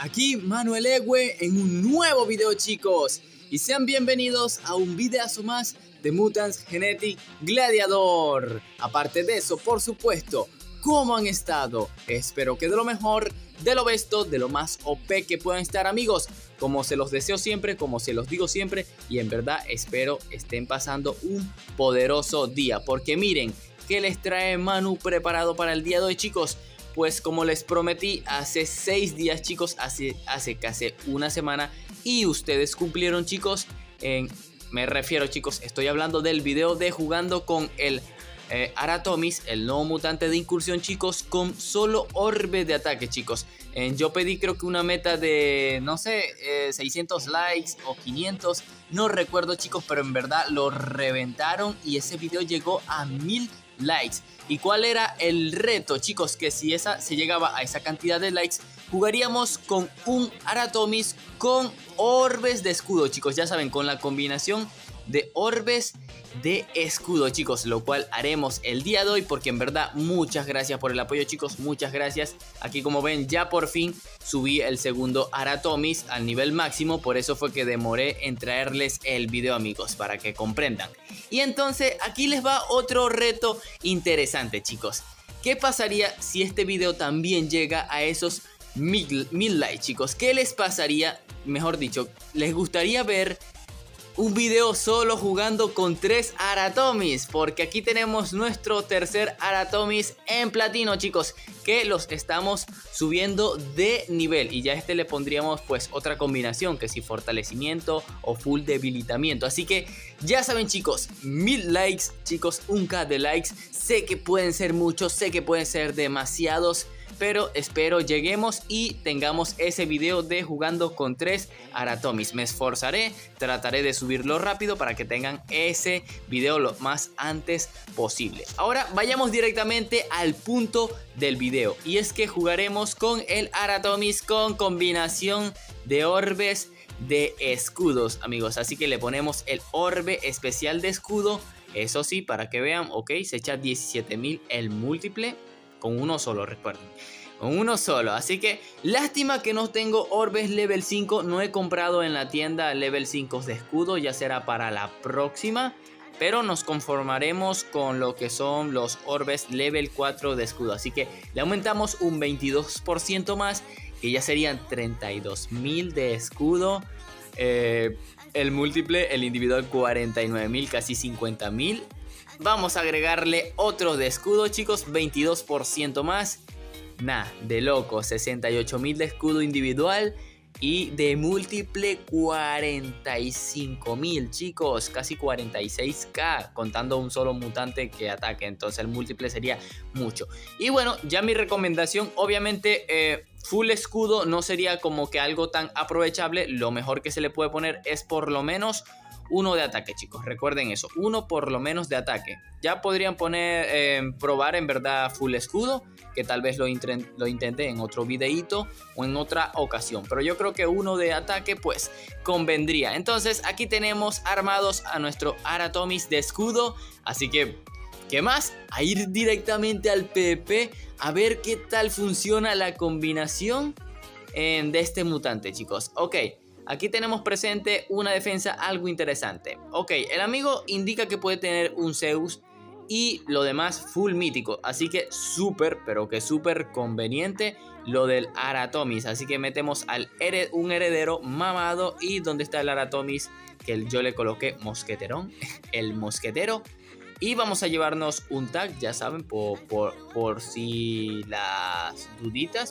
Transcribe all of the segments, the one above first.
Aquí Manuel Ewe en un nuevo video, chicos, y sean bienvenidos a un videazo más de Mutants Genetic Gladiador. Aparte de eso, por supuesto, ¿cómo han estado? Espero que de lo mejor, de lo besto, de lo más OP que puedan estar, amigos. Como se los deseo siempre, como se los digo siempre, y en verdad espero estén pasando un poderoso día, porque miren, ¿qué les trae Manu preparado para el día de hoy, chicos? Pues como les prometí hace 6 días, chicos, hace casi una semana, y ustedes cumplieron, chicos. Me refiero, chicos, estoy hablando del video de jugando con el Aratomis, el nuevo mutante de incursión, chicos, con solo orbe de ataque, chicos. Yo pedí creo que una meta de, no sé, 600 likes o 500, no recuerdo, chicos, pero en verdad lo reventaron y ese video llegó a 1000 likes. ¿Y cuál era el reto, chicos? Que si se llegaba a esa cantidad de likes, jugaríamos con un Aratomis con orbes de escudo, chicos. Ya saben, con la combinación de orbes de escudo, chicos, lo cual haremos el día de hoy, porque en verdad muchas gracias por el apoyo, chicos, muchas gracias. Aquí, como ven, ya por fin subí el segundo Aratomis al nivel máximo, por eso fue que demoré en traerles el video, amigos, para que comprendan. Y entonces aquí les va otro reto interesante, chicos. ¿Qué pasaría si este video también llega a esos 1000 likes, chicos? ¿Qué les pasaría? Mejor dicho, ¿les gustaría ver un video solo jugando con 3 Aratomis? Porque aquí tenemos nuestro tercer Aratomis en platino, chicos, que los estamos subiendo de nivel. Y ya a este le pondríamos pues otra combinación, que si fortalecimiento o full debilitamiento. Así que ya saben, chicos, 1000 likes, chicos, 1K de likes. Sé que pueden ser muchos, sé que pueden ser demasiados, pero espero lleguemos y tengamos ese video de jugando con 3 Aratomis. Me esforzaré, trataré de subirlo rápido para que tengan ese video lo más antes posible. Ahora vayamos directamente al punto del video, y es que jugaremos con el Aratomis con combinación de orbes de escudos, amigos. Así que le ponemos el orbe especial de escudo, eso sí, para que vean. Ok, se echa 17.000 el múltiple. Con uno solo, recuerden, con uno solo. Así que lástima que no tengo orbes level 5. No he comprado en la tienda level 5 de escudo. Ya será para la próxima, pero nos conformaremos con lo que son los orbes level 4 de escudo. Así que le aumentamos un 22% más, que ya serían 32.000 de escudo. El múltiple, el individual, 49.000, casi 50.000. Vamos a agregarle otro de escudo, chicos, 22% más. Nah, de loco, 68.000 de escudo individual. Y de múltiple 45.000, chicos, casi 46k, contando un solo mutante que ataque. Entonces el múltiple sería mucho. Y bueno, ya mi recomendación, obviamente, full escudo no sería como que algo tan aprovechable. Lo mejor que se le puede poner es por lo menos uno de ataque, chicos, recuerden eso, uno por lo menos de ataque. Ya podrían probar en verdad full escudo, que tal vez lo intente en otro videíto o en otra ocasión, pero yo creo que uno de ataque pues convendría. Entonces aquí tenemos armados a nuestro Aratomis de escudo, así que ¿qué más? A ir directamente al PvP a ver qué tal funciona la combinación de este mutante, chicos. Ok, aquí tenemos presente una defensa algo interesante. Ok, el amigo indica que puede tener un Zeus y lo demás full mítico. Así que súper, pero que súper conveniente lo del Aratomis. Así que metemos un heredero mamado. ¿Y dónde está el Aratomis? Que yo le coloqué mosqueterón, el mosquetero. Y vamos a llevarnos un tag, ya saben, por si las duditas,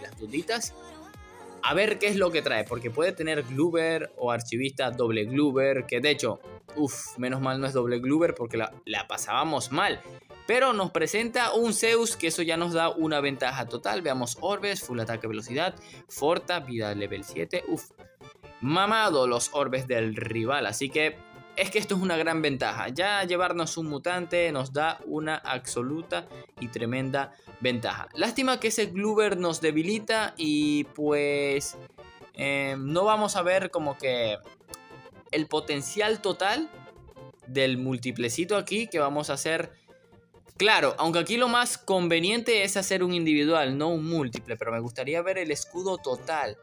A ver qué es lo que trae, porque puede tener Gloober o archivista doble Gloober, que de hecho, menos mal no es doble Gloober porque la pasábamos mal. Pero nos presenta un Zeus, que eso ya nos da una ventaja total. Veamos orbes, full ataque, velocidad, forta, vida level 7. Mamado los orbes del rival, así que es que esto es una gran ventaja. Ya llevarnos un mutante nos da una absoluta y tremenda ventaja. Lástima que ese Gloober nos debilita y pues no vamos a ver como que el potencial total del multiplecito aquí que vamos a hacer. Claro, aunque aquí lo más conveniente es hacer un individual, no un múltiple, pero me gustaría ver el escudo total.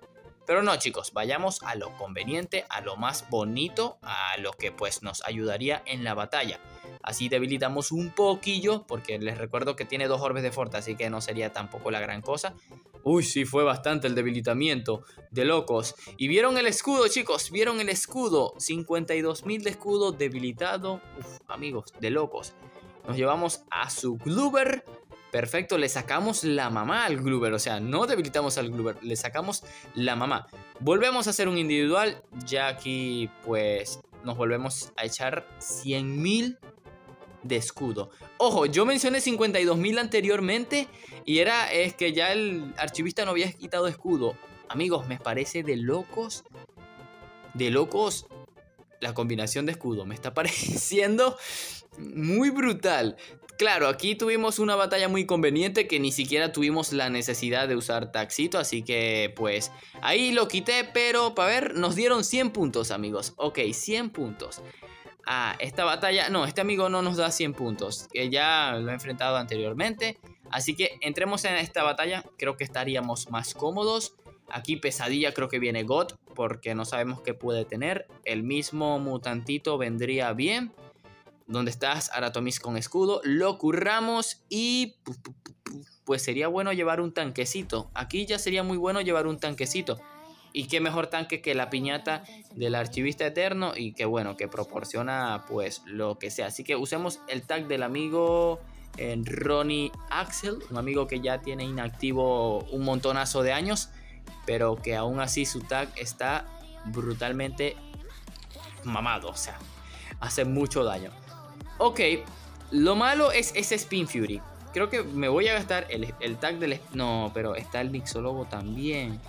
Pero no, chicos, vayamos a lo conveniente, a lo más bonito, a lo que pues nos ayudaría en la batalla. Así debilitamos un poquillo, porque les recuerdo que tiene 2 orbes de fuerza, así que no sería tampoco la gran cosa. Uy, sí, fue bastante el debilitamiento, de locos. Y vieron el escudo, chicos, vieron el escudo, 52.000 de escudo debilitado. Uf, amigos, de locos. Nos llevamos a su Gloober. Perfecto, le sacamos la mamá al Gloober. O sea, no debilitamos al Gloober, le sacamos la mamá. Volvemos a hacer un individual. Ya aquí, pues, nos volvemos a echar 100.000 de escudo. Ojo, yo mencioné 52.000 anteriormente. Y es que ya el archivista no había quitado escudo. Amigos, me parece de locos. De locos. La combinación de escudo me está pareciendo muy brutal. Claro, aquí tuvimos una batalla muy conveniente que ni siquiera tuvimos la necesidad de usar Taxito, así que pues ahí lo quité, pero para ver, nos dieron 100 puntos, amigos. Ok, 100 puntos. Ah, esta batalla, no, este amigo no nos da 100 puntos, que ya lo he enfrentado anteriormente. Así que entremos en esta batalla, creo que estaríamos más cómodos. Aquí Pesadilla creo que viene God, porque no sabemos qué puede tener. El mismo Mutantito vendría bien. ¿Dónde estás? Aratomis con escudo. Lo curramos y pues sería bueno llevar un tanquecito. Aquí ya sería muy bueno llevar un tanquecito. Y qué mejor tanque que la piñata del archivista eterno. Y que bueno, que proporciona pues lo que sea. Así que usemos el tag del amigo Ronnie Axel. Un amigo que ya tiene inactivo un montonazo de años. Pero que aún así su tag está brutalmente mamado. O sea, hace mucho daño. Ok, lo malo es ese Spin Fury. Creo que me voy a gastar el tag del... No, pero está el Mixologo también.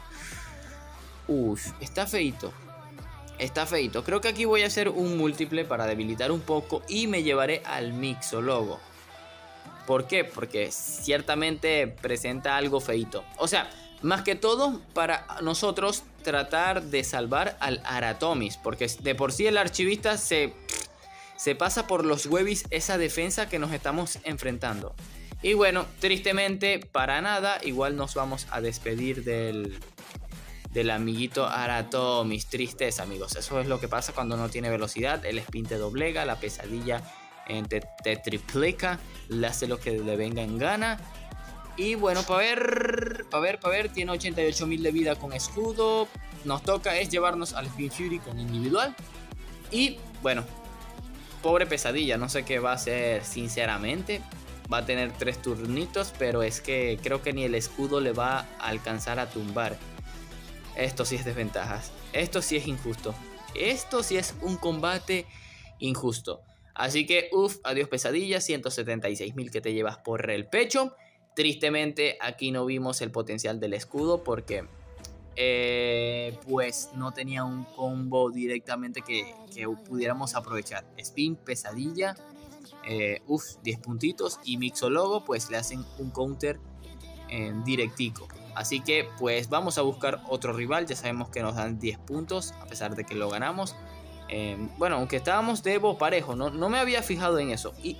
Uf, está feito. Está feito. Creo que aquí voy a hacer un múltiple para debilitar un poco. Y me llevaré al Mixologo. ¿Por qué? Porque ciertamente presenta algo feito. O sea, más que todo para nosotros tratar de salvar al Aratomis. Porque de por sí el archivista se pasa por los huevis esa defensa que nos estamos enfrentando. Y bueno, tristemente para nada, igual nos vamos a despedir del amiguito Aratomis. Tristeza, amigos, eso es lo que pasa cuando no tiene velocidad. El spin te doblega, la pesadilla te triplica, le hace lo que le venga en gana. Y bueno, para ver, tiene 88.000 de vida con escudo. Nos toca es llevarnos al Spin Fury con individual. Y bueno, pobre Pesadilla, no sé qué va a hacer sinceramente. Va a tener 3 turnitos, pero es que creo que ni el escudo le va a alcanzar a tumbar. Esto sí es desventajas. Esto sí es injusto. Esto sí es un combate injusto. Así que, adiós Pesadilla, 176.000 que te llevas por el pecho. Tristemente aquí no vimos el potencial del escudo porque... pues no tenía un combo directamente que pudiéramos aprovechar. Spin, Pesadilla, 10 puntitos. Y Mixologo pues le hacen un counter directico. Así que pues vamos a buscar otro rival. Ya sabemos que nos dan 10 puntos a pesar de que lo ganamos. Bueno, aunque estábamos de Evo parejo, no me había fijado en eso. Y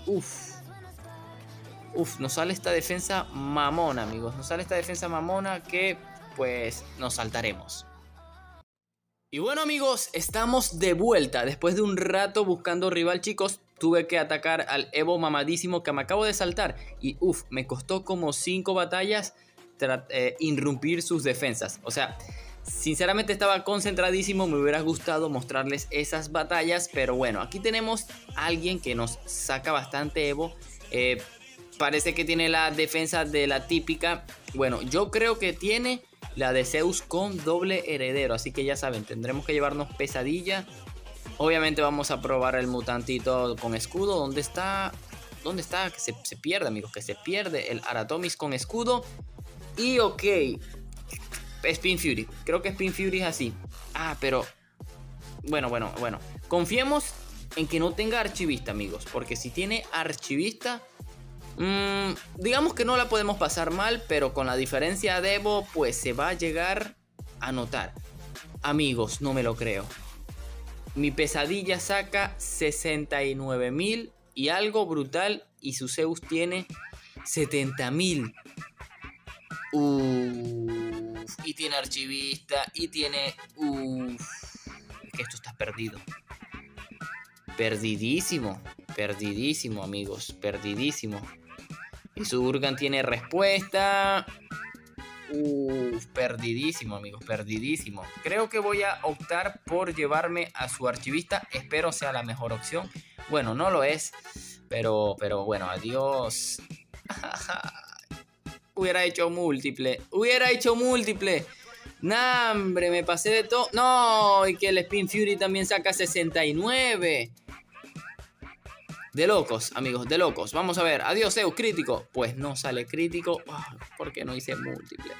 nos sale esta defensa mamona, amigos. Nos sale esta defensa mamona que pues nos saltaremos. Y bueno, amigos, estamos de vuelta. Después de un rato buscando rival, chicos, tuve que atacar al Evo mamadísimo que me acabo de saltar. Y me costó como 5 batallas irrumpir sus defensas. O sea, sinceramente estaba concentradísimo. Me hubiera gustado mostrarles esas batallas. Pero bueno, aquí tenemos a alguien que nos saca bastante Evo. Parece que tiene la defensa de la típica. Bueno, yo creo que tiene la de Zeus con doble heredero. Así que ya saben, tendremos que llevarnos Pesadilla. Obviamente vamos a probar el mutantito con escudo. ¿Dónde está? ¿Dónde está? Que se pierde, amigos. Que se pierde el Aratomis con escudo. Y ok. Spin Fury. Creo que Spin Fury es así. Pero... Bueno. Confiemos en que no tenga archivista, amigos. Porque si tiene archivista... digamos que no la podemos pasar mal, pero con la diferencia de Evo, pues se va a llegar a notar. Amigos, no me lo creo. Mi Pesadilla saca 69.000 y algo brutal, y su Zeus tiene 70.000. Y tiene archivista. Y tiene... Es que esto está perdido. Perdidísimo. Perdidísimo, amigos. Perdidísimo. Y su Urgan tiene respuesta. Perdidísimo, amigos. Perdidísimo. Creo que voy a optar por llevarme a su archivista. Espero sea la mejor opción. Bueno, no lo es. Pero bueno, adiós. Hubiera hecho múltiple. Hubiera hecho múltiple. Nah, hombre, me pasé de todo. No, y que el Spin Fury también saca 69. De locos, amigos, de locos. Vamos a ver. Adiós, Zeus, crítico. Pues no sale crítico. ¿Por qué no hice múltiple?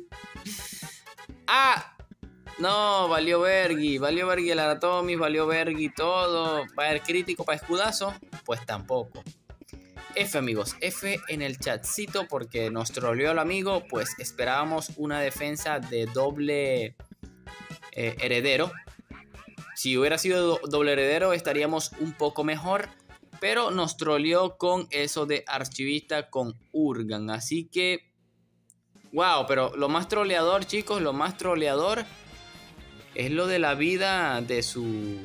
No, valió vergui. Valió vergui el Aratomis, valió vergui todo. ¿Va a haber crítico para escudazo? Pues tampoco. F, amigos, F en el chatcito porque nos troleó el amigo. Pues esperábamos una defensa de doble heredero. Si hubiera sido doble heredero estaríamos un poco mejor. Pero nos troleó con eso de archivista con Urgan. Así que... Wow, pero lo más troleador, chicos, lo más troleador es lo de la vida de su...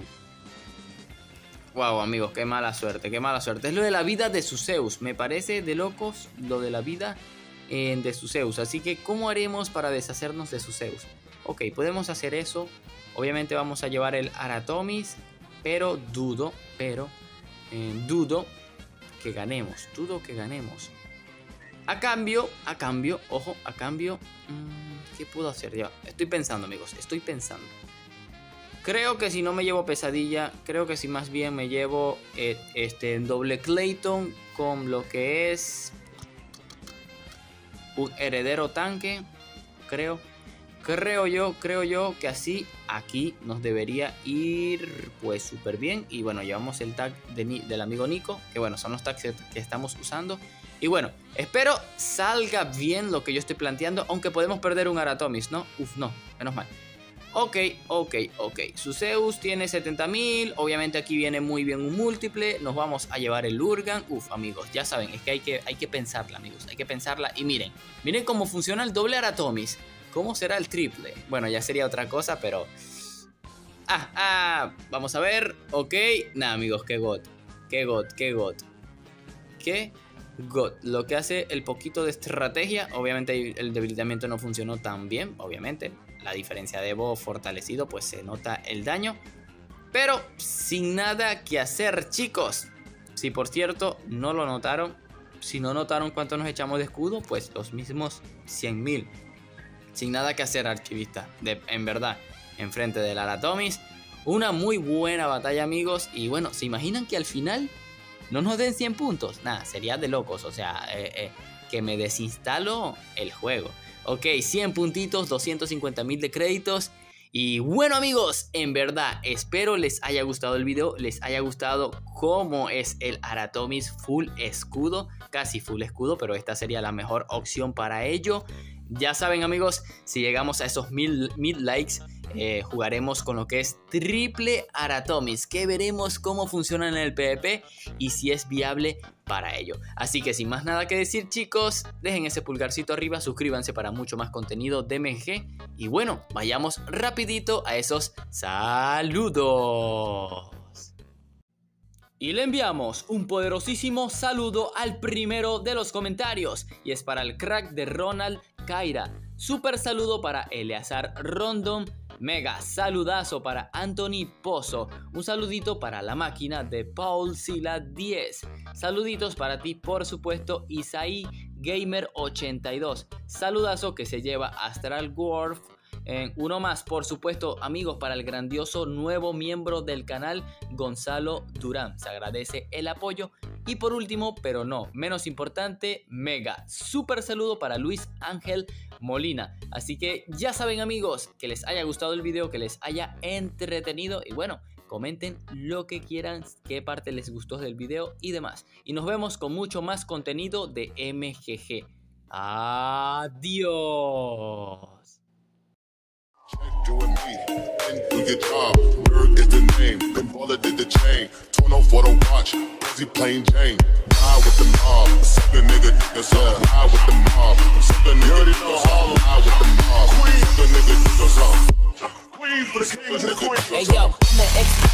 Wow, amigos, qué mala suerte, qué mala suerte. Es lo de la vida de su Zeus. Me parece de locos lo de la vida de su Zeus. Así que, ¿cómo haremos para deshacernos de su Zeus? Ok, podemos hacer eso. Obviamente vamos a llevar el Aratomis. Pero dudo que ganemos. Dudo que ganemos. A cambio, ojo, a cambio. ¿Qué puedo hacer? Ya, estoy pensando, amigos, estoy pensando. Creo que si no me llevo pesadilla, creo que si más bien me llevo doble Clayton con lo que es un heredero tanque. Creo yo que así aquí nos debería ir pues súper bien. Y bueno, llevamos el tag del amigo Nico, que bueno, son los tags que estamos usando. Y bueno, espero salga bien lo que yo estoy planteando, aunque podemos perder un Aratomis, ¿no? No, menos mal. Ok. Su Zeus tiene 70.000. Obviamente aquí viene muy bien un múltiple. Nos vamos a llevar el Urgan. Amigos, ya saben, es que hay que pensarla, amigos. Hay que pensarla. Y miren cómo funciona el doble Aratomis. ¿Cómo será el triple? Bueno, ya sería otra cosa, pero... vamos a ver. Ok. Nah, amigos, qué god. Lo que hace el poquito de estrategia. Obviamente el debilitamiento no funcionó tan bien. Obviamente. La diferencia de Evo fortalecido, pues se nota el daño. Pero sin nada que hacer, chicos. Si por cierto no lo notaron. Si no notaron cuánto nos echamos de escudo, pues los mismos 100.000. Sin nada que hacer, archivista. En verdad, enfrente del Aratomis. Una muy buena batalla, amigos. Y bueno, ¿se imaginan que al final no nos den 100 puntos? Nada, sería de locos. O sea, que me desinstalo el juego. Ok, 100 puntitos, 250.000 de créditos. Y bueno, amigos, en verdad, espero les haya gustado el video. Les haya gustado cómo es el Aratomis full escudo. Casi full escudo, pero esta sería la mejor opción para ello. Ya saben, amigos, si llegamos a esos 1000 likes, jugaremos con lo que es triple Aratomis, que veremos cómo funciona en el PvP y si es viable para ello. Así que sin más nada que decir, chicos, dejen ese pulgarcito arriba, suscríbanse para mucho más contenido de MG y bueno, vayamos rapidito a esos saludos. Y le enviamos un poderosísimo saludo al primero de los comentarios. Y es para el crack de Ronald Kaira. Super saludo para Eleazar Rondon. Mega saludazo para Anthony Pozo. Un saludito para la máquina de Paul Sila 10. Saluditos para ti, por supuesto, Isaí Gamer 82. Saludazo que se lleva Astral Dwarf. Uno más, por supuesto, amigos, para el grandioso nuevo miembro del canal, Gonzalo Durán. Se agradece el apoyo. Y por último, pero no menos importante, mega super saludo para Luis Ángel Molina. Así que ya saben, amigos, que les haya gustado el video, que les haya entretenido. Y bueno, comenten lo que quieran, qué parte les gustó del video y demás. Y nos vemos con mucho más contenido de MGG. Adiós. Check you and me, and do your job. is the name. Then Baller did the chain. Torn off for the watch. He plain Jane. Ride with the mob. Suck a nigga niggas up. Ride with the mob. Suck a nigga niggas up. Ride with the mob. Suck a nigga niggas up. Queen for the kings and the queens. Hey yo, I'm an